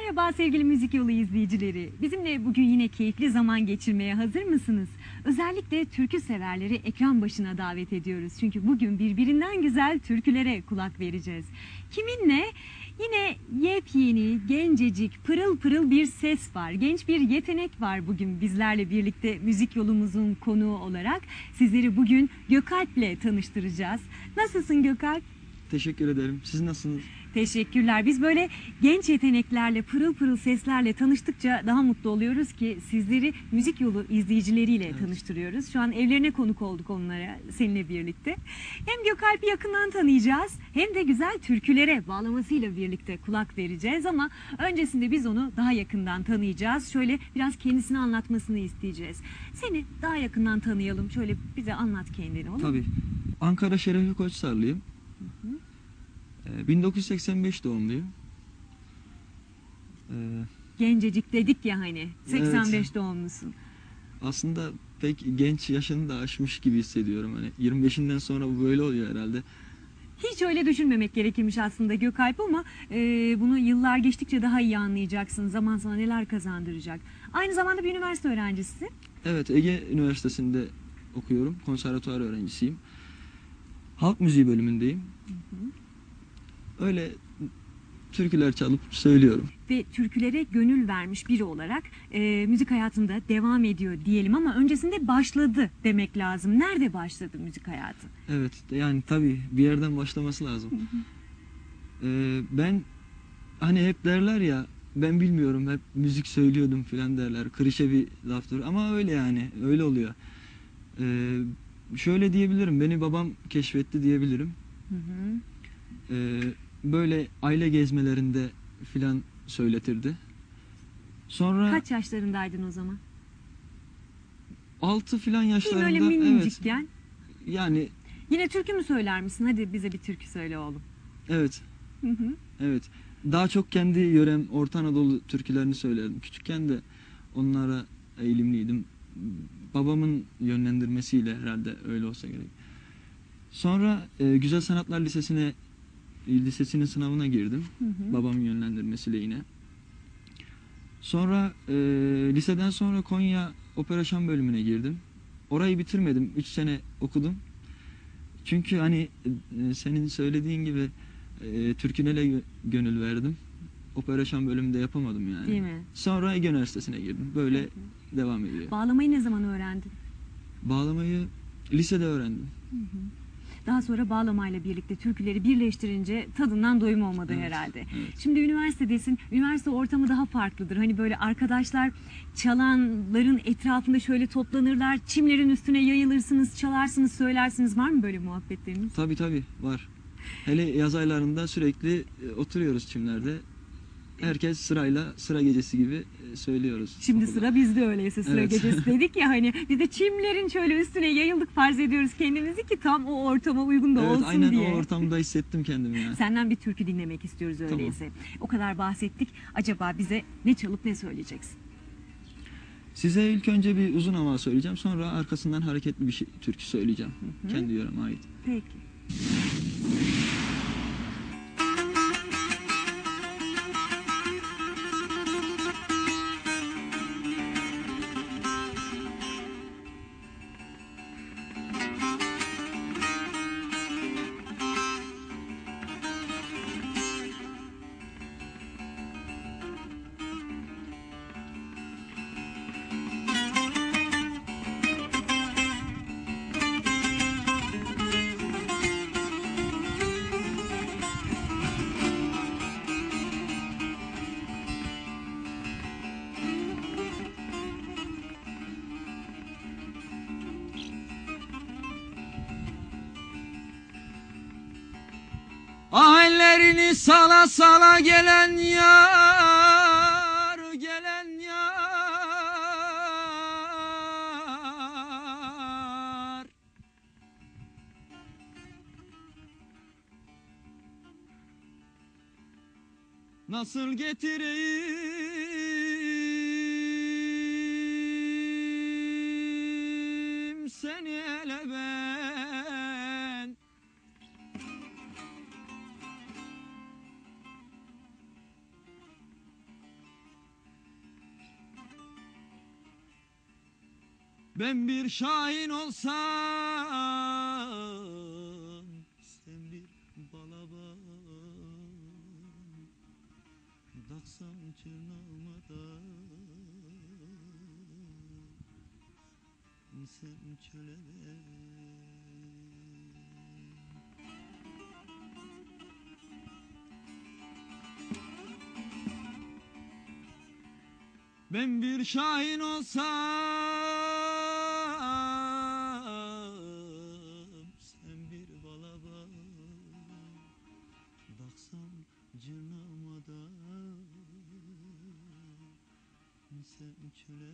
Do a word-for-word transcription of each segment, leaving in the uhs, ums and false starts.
Merhaba sevgili Müzik Yolu izleyicileri. Bizimle bugün yine keyifli zaman geçirmeye hazır mısınız? Özellikle türkü severleri ekran başına davet ediyoruz. Çünkü bugün birbirinden güzel türkülere kulak vereceğiz. Kiminle? Yine yepyeni, gencecik, pırıl pırıl bir ses var. Genç bir yetenek var bugün bizlerle birlikte müzik yolumuzun konuğu olarak. Sizleri bugün Gökalp'le tanıştıracağız. Nasılsın Gökalp? Teşekkür ederim. Siz nasılsınız? Teşekkürler. Biz böyle genç yeteneklerle, pırıl pırıl seslerle tanıştıkça daha mutlu oluyoruz ki sizleri müzik yolu izleyicileriyle evet. tanıştırıyoruz. Şu an evlerine konuk olduk onlara seninle birlikte. Hem Gökalp'i yakından tanıyacağız hem de güzel türkülere bağlamasıyla birlikte kulak vereceğiz ama öncesinde biz onu daha yakından tanıyacağız. Şöyle biraz kendisini anlatmasını isteyeceğiz. Seni daha yakından tanıyalım. Şöyle bize anlat kendini, olur mu? Tabii. Ankara Şerefi Koçsarlıyım. Hı hı. bin dokuz yüz seksen beş doğumluyum. Ee, Gencecik dedik ya hani, seksen beş evet. doğumlusun. Aslında pek genç yaşını da aşmış gibi hissediyorum. Hani yirmi beşinden sonra bu böyle oluyor herhalde. Hiç öyle düşünmemek gerekirmiş aslında Gökalp ama e, bunu yıllar geçtikçe daha iyi anlayacaksın. Zaman sana neler kazandıracak. Aynı zamanda bir üniversite öğrencisi. Evet, Ege Üniversitesi'nde okuyorum. Konservatuvar öğrencisiyim. Halk müziği bölümündeyim. Hı hı. Öyle türküler çalıp söylüyorum. Ve türkülere gönül vermiş biri olarak e, müzik hayatında devam ediyor diyelim ama öncesinde başladı demek lazım. Nerede başladı müzik hayatı? Evet, yani tabii bir yerden başlaması lazım. Hı hı. Ee, ben hani hep derler ya, ben bilmiyorum, hep müzik söylüyordum falan derler. Klişe bir laftır ama öyle yani, öyle oluyor. Ee, şöyle diyebilirim, beni babam keşfetti diyebilirim. Hı hı. Ee, böyle aile gezmelerinde filan söyletirdi. Sonra kaç yaşlarındaydın o zaman? altı filan yaşlarında. Değil mi, öyle minnicikken? Evet. Yani yine türkü mü söyler misin? Hadi bize bir türkü söyle oğlum. Evet. Hı hı. Evet. Daha çok kendi yörem Orta Anadolu türkülerini söylerdim. Küçükken de onlara eğilimliydim. Babamın yönlendirmesiyle herhalde öyle olsa gerek. Sonra e, Güzel Sanatlar Lisesi'ne lisesinin sınavına girdim. Hı hı. Babamın yönlendirmesiyle yine. Sonra e, liseden sonra Konya Opera Şan bölümüne girdim. Orayı bitirmedim. Üç sene okudum. Çünkü hani e, senin söylediğin gibi e, türkülere gönül verdim. Opera Şan bölümünde yapamadım yani. Değil mi? Sonra Ege Üniversitesi'ne girdim. Böyle hı hı. devam ediyor. Bağlamayı ne zaman öğrendin? Bağlamayı lisede öğrendim. Hı hı. Daha sonra bağlamayla birlikte türküleri birleştirince tadından doyum olmadı evet, herhalde. Evet. Şimdi üniversitedesin. Üniversite ortamı daha farklıdır. Hani böyle arkadaşlar çalanların etrafında şöyle toplanırlar. Çimlerin üstüne yayılırsınız, çalarsınız, söylersiniz. Var mı böyle muhabbetleriniz? Tabii tabii var. Hele yaz aylarında sürekli oturuyoruz çimlerde. Herkes sırayla sıra gecesi gibi söylüyoruz. Şimdi okulda. Sıra bizde öyleyse sıra evet. gecesi dedik ya hani biz de çimlerin şöyle üstüne yayıldık farz ediyoruz kendimizi ki tam o ortama uygun da evet, olsun aynen diye. Aynen o ortamda hissettim kendimi yani. Senden bir türkü dinlemek istiyoruz öyleyse. Tamam. O kadar bahsettik. Acaba bize ne çalıp ne söyleyeceksin? Size ilk önce bir uzun hava söyleyeceğim. Sonra arkasından hareketli bir şey, türkü söyleyeceğim. Hı hı. Kendi yöreme ait. Peki. Hallerini sala sala gelen yar, gelen yar. Nasıl getireyim seni ele ben? Ben bir şahin olsam, sen bir balaban, daksam çırnağıma sen çöle. Ben bir şahin olsam, sen bir balaban, daksam cırnağıma sen çöle.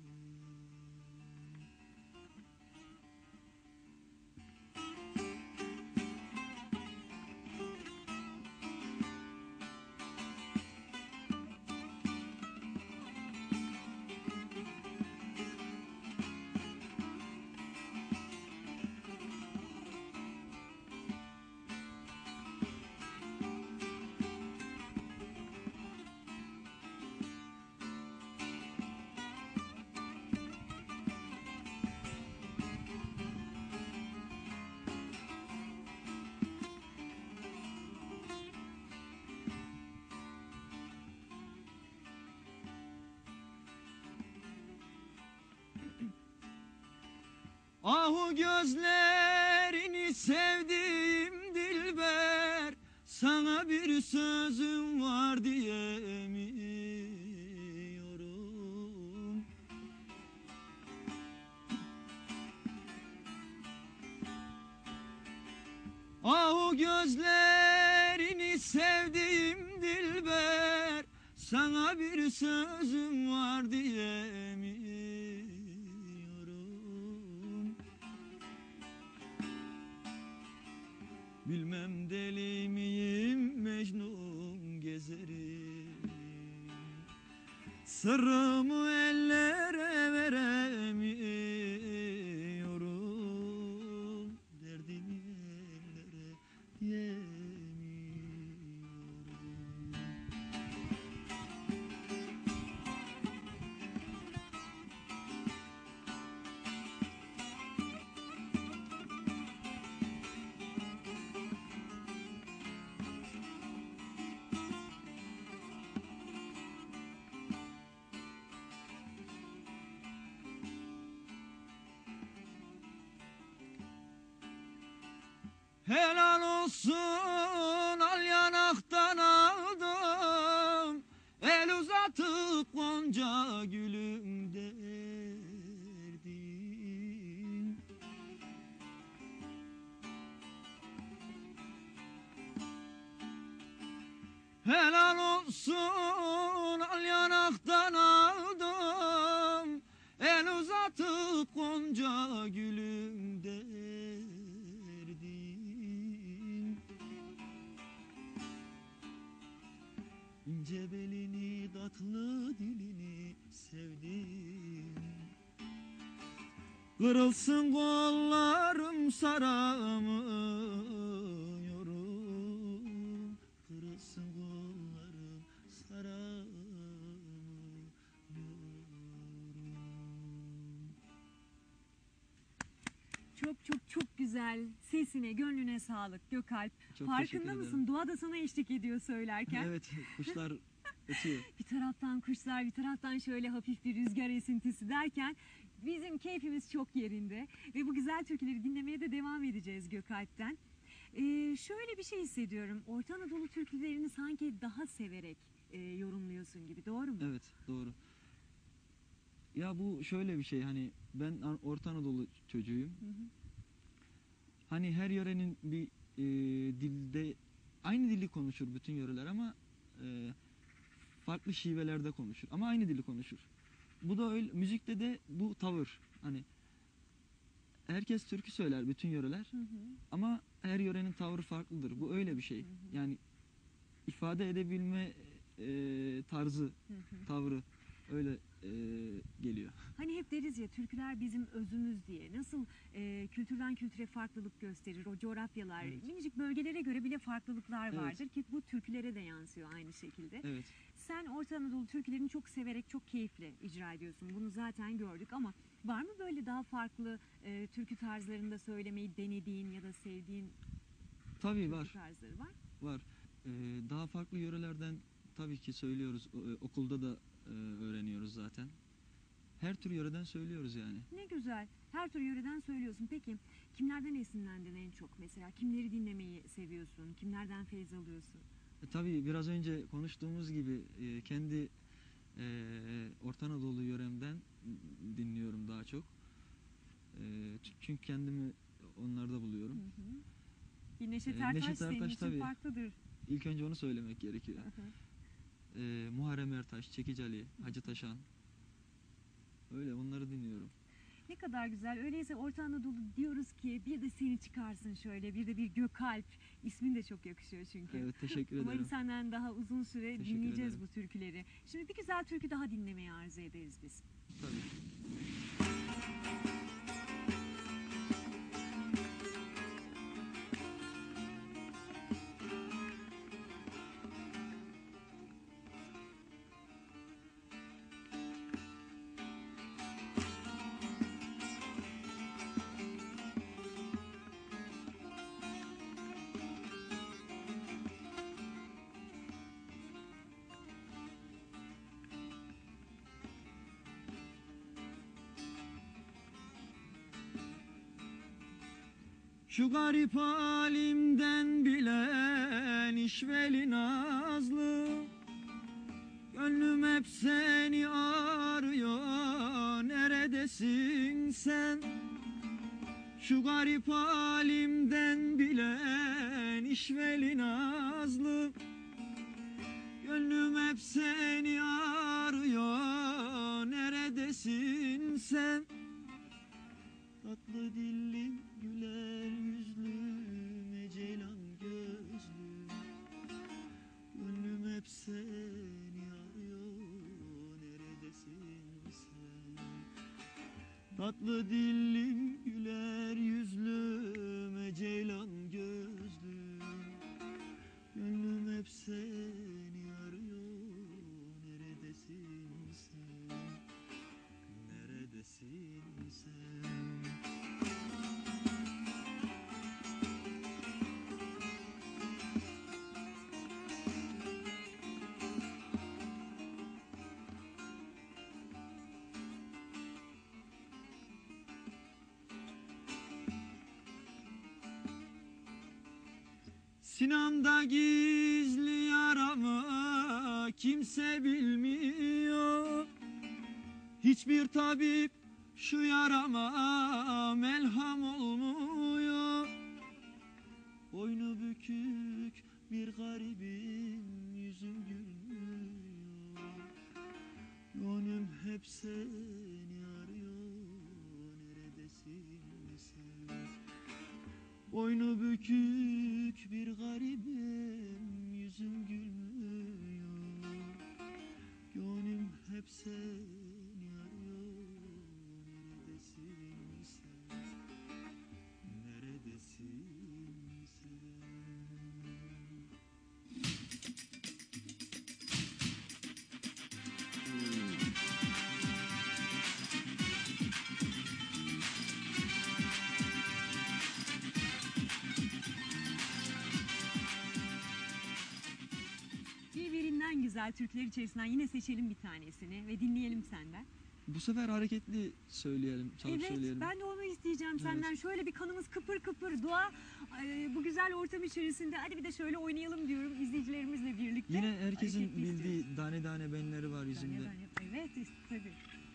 Ahu gözlerini sevdiğim dilber, sana bir sözüm var diyemiyorum. Ahu gözlerini sevdiğim dilber, sana bir sözüm var diyemiyorum. Bilmem deli miyim, Mecnun gezerim, sırrımı ellere veremiyorum, derdimi ellere diyemiyorum. Helal olsun, al yanaktan aldım, el uzatıp gonca gülüm derdim. Helal olsun, al yanaktan aldım, el uzatıp gonca gülüm derdim. İnce belini, tatlı dilini sevdim. Kırılsın kollarım, saramıyorum. Kırılsın kollarım, saramıyorum. Çok çok çok güzel. Sesine, gönlüne sağlık Gökalp. Çok Farkında teşekkür mısın? ederim. Doğa da sana eşlik ediyor söylerken. Evet, kuşlar ötüyor. Bir taraftan kuşlar, bir taraftan şöyle hafif bir rüzgar esintisi derken bizim keyfimiz çok yerinde. Ve bu güzel türküleri dinlemeye de devam edeceğiz Gökalp'ten. Ee, şöyle bir şey hissediyorum. Orta Anadolu türkülerini sanki daha severek e, yorumluyorsun gibi. Doğru mu? Evet, doğru. Ya bu şöyle bir şey, hani ben An- Orta Anadolu çocuğuyum. Hı hı. Hani her yörenin bir e, dilde aynı dili konuşur bütün yöreler ama e, farklı şivelerde konuşur ama aynı dili konuşur. Bu da öyle, müzikte de bu tavır. Hani herkes türkü söyler, bütün yöreler, Hı hı. ama her yörenin tavrı farklıdır. Bu öyle bir şey. Hı hı. Yani ifade edebilme e, tarzı, Hı hı. tavrı öyle e, geliyor. Hani hep deriz ya, türküler bizim özümüz diye. Nasıl e, kültürden kültüre farklılık gösterir, o coğrafyalar, Evet. minicik bölgelere göre bile farklılıklar Evet. vardır ki bu türkülere de yansıyor aynı şekilde. Evet. Sen Orta Anadolu türkülerini çok severek, çok keyifle icra ediyorsun. Bunu zaten gördük ama Var mı böyle daha farklı e, türkü tarzlarında söylemeyi denediğin ya da sevdiğin Tabii türkü var, tarzları var? var. Ee, daha farklı yörelerden tabii ki söylüyoruz. O- e, Okulda da e, öğreniyoruz zaten. Her tür yöreden söylüyoruz yani. Ne güzel. Her tür yöreden söylüyorsun. Peki kimlerden esinlendin en çok mesela? Kimleri dinlemeyi seviyorsun? Kimlerden feyz alıyorsun? E, tabii biraz önce konuştuğumuz gibi e, kendi e, Orta Anadolu yöremden dinliyorum daha çok. E, ç- çünkü kendimi onlarda buluyorum. Hı hı. Bir Neşet Ee, Ertaş Neşet senin Ertaş için tabii. farklıdır. İlk önce onu söylemek gerekiyor. Hı hı. E, Muharrem Ertaş, Çekiç Ali, Hacı Taşan. Öyle onları dinliyorum. Ne kadar güzel. Öyleyse Orta Anadolu diyoruz ki bir de seni çıkarsın şöyle. Bir de bir Gökalp. İsmin de çok yakışıyor çünkü. Evet, teşekkür Umarım ederim. senden daha uzun süre Teşekkür dinleyeceğiz ederim. bu türküleri. Şimdi bir güzel türkü daha dinlemeyi arzu ederiz biz. Tabii. Şu garip halimden bilen işveli nazlı, gönlüm hep seni arıyor, neredesin sen? Şu garip halimden bilen işveli nazlı, gönlüm hep seni arıyor, neredesin sen? Tatlı dillim, güler yüzlüm, ceylan gözlüm, gönlüm hep seni arıyor, neredesin sen? Tatlı dillim, güler yüzlüm, ceylan gözlüm, gönlüm hep seni arıyor, neredesin sen? Neredesin sen? Sinamda gizli yaramı kimse bilmiyor. Hiçbir tabip şu yarama melham olmuyor. Boynu bükük bir garibim, yüzüm gülmüyor. Gönlüm hep seni arıyor, neredesin sen? Boynu bükük bir garibim, yüzüm gülmüyor. Gönlüm hep seni arıyor, neredesin sen? Neredesin sen? Birbirinden güzel türküler içerisinden yine seçelim bir tanesini ve dinleyelim senden. Bu sefer hareketli söyleyelim, çalıp Evet, söyleyelim. ben de onu isteyeceğim Evet. senden. Şöyle bir kanımız kıpır kıpır dua e, bu güzel ortam içerisinde. Hadi bir de şöyle oynayalım diyorum izleyicilerimizle birlikte. Yine herkesin Hareketli bildiği istiyoruz. tane tane benleri var yüzünde. Yani ben- Evet, tabii.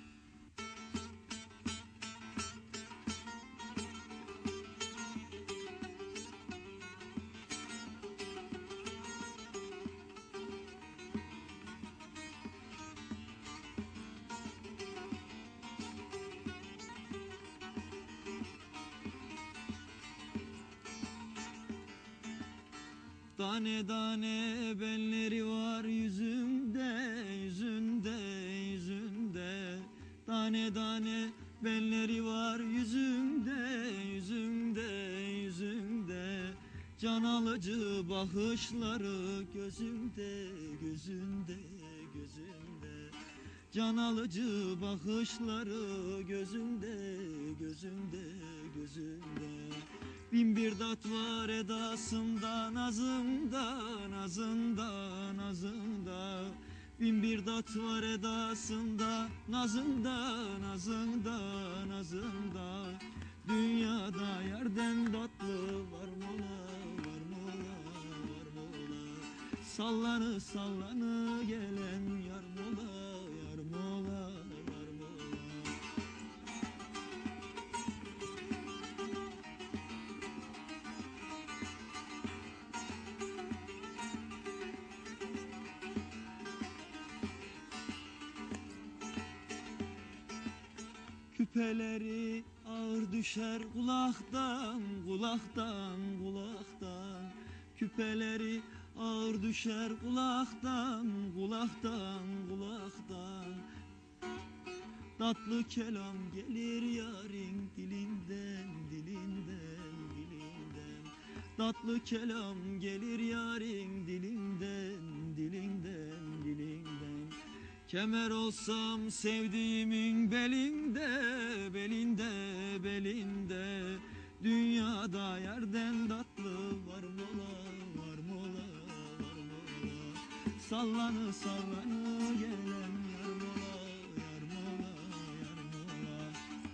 Tane tane benleri var yüzünde, yüzünde, yüzünde. Tane tane benleri var yüzünde, yüzünde, yüzünde. Can alıcı bakışları gözümde, gözümde, gözümde. Can alıcı bakışları gözünde, gözünde, gözünde. Bin bir dat var edasında, nazında, nazında, nazında. Bin bir dat var edasında, nazında, nazında, nazında. Dünyada yerden tatlı var mola, var mola, var mola. Sallanı sallanı gelen yar mola, yar mola, yar mola. Küpeleri ağır düşer kulaktan, kulaktan, kulaktan. Küpeleri ağır düşer kulaktan, kulaktan, kulaktan. Tatlı kelam gelir yarın dilinden, dilinden, dilinden. Tatlı kelam gelir yarın dilinden, dilinden, dilinden. Kemer olsam sevdiğimin belinde, belinde, belinde. Dünyada yerden tatlı var mola, var mola, var mola. Sallanı sallanı gelen yar mola, yar mola, yar mola.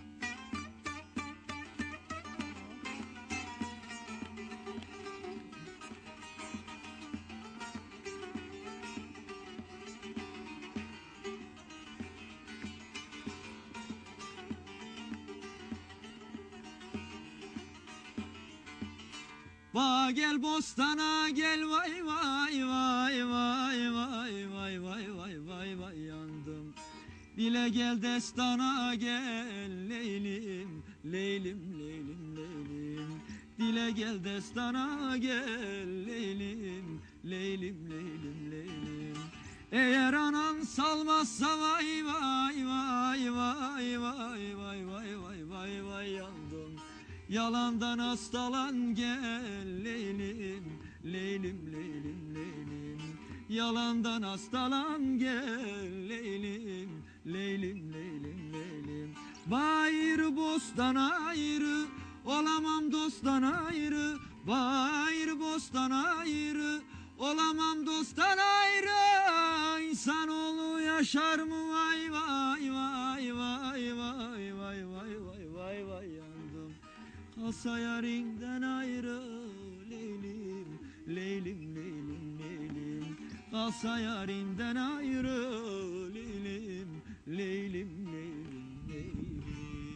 Va gel bostana gel vay vay vay vay vay vay vay vay vay vay yandım. Dile gel destana gel leylim leylim leylim leylim. Dile gel destana gel leylim leylim leylim leylim. Eğer anan salmazsa vay vay vay vay vay vay vay vay vay vay yandım. Yalandan hastalan gel leylim, leylim, leylim, leylim. Yalandan hastalan gel leylim, leylim, leylim, leylim. Bayır bostan ayrı, olamam dosttan ayrı. Bayır bostan ayrı, olamam dosttan ayrı. İnsanoğlu yaşar mı vay vay vay vay vay vay vay vay vay vay yandım. Kalsa yarimden ayrı leylim, leylim, leylim, leylim. Kalsa yarimden ayrı leylim, leylim, leylim, leylim.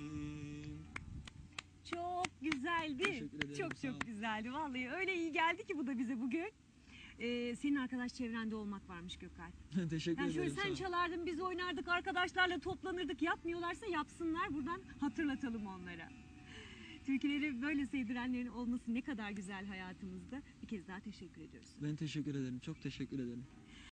Çok güzeldi. Teşekkür ederim, Çok sağ ol. çok güzeldi. Vallahi öyle iyi geldi ki bu da bize bugün. Ee, senin arkadaş çevrende olmak varmış Gökalp. Teşekkür Yani şöyle ederim. sen sağ ol. çalardın, biz oynardık, arkadaşlarla toplanırdık. Yapmıyorlarsa yapsınlar. Buradan hatırlatalım onlara. Türküleri böyle sevdirenlerin olması ne kadar güzel hayatımızda. Bir kez daha teşekkür ediyoruz. Ben teşekkür ederim. Çok teşekkür ederim.